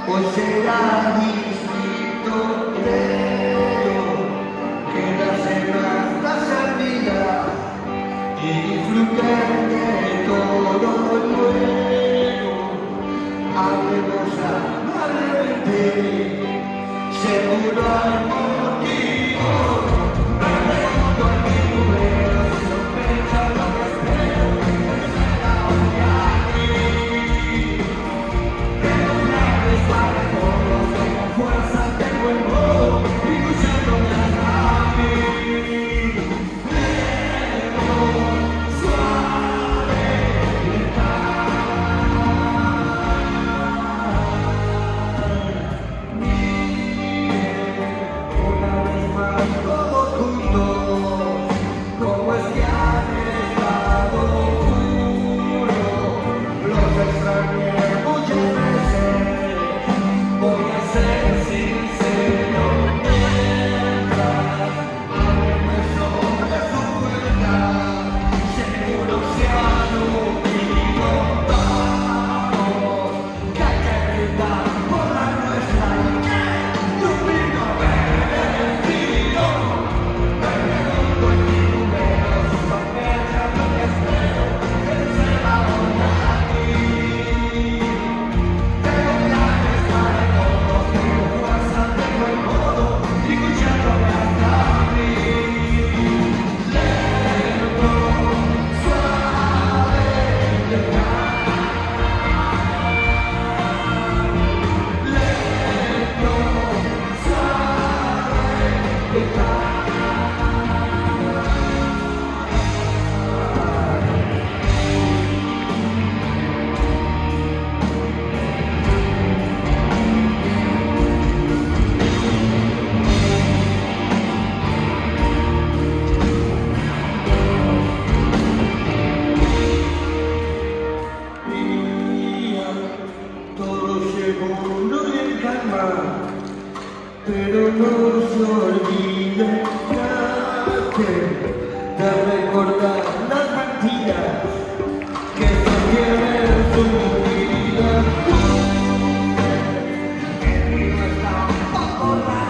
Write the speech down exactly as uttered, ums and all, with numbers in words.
Hoy será distinto, creo, quedarse más la salida y disfrutar de todo nuevo. Hablemos amablemente, seguro hay motivo. Me pregunto a mi número, si sospecha lo que espero, que será hoy aquí. Pero una vez para todos, tengo fuerza, tengo el modo y luchándome hasta mí. Lento, suave, letal. Una vez más todos juntos, como es que han estado juro, los extrañé muchas veces, voy a ser sincero mientras ábreme sobre su puerta, seguro se han unido vamos, que hay que brindar por la nuestra y que dormir no permitido. Me pregunto en mi número, si sospecha lo que espero, que será hoy aquí. Tengo planes para todos, tengo fuerza, tengo el modo y luchándome hasta mí. Lento, suave, letal. Lento, suave, letal. Todo seguro y en calma, pero no se olvide de recordar las mentiras que sostienen su vida. El río está bajo la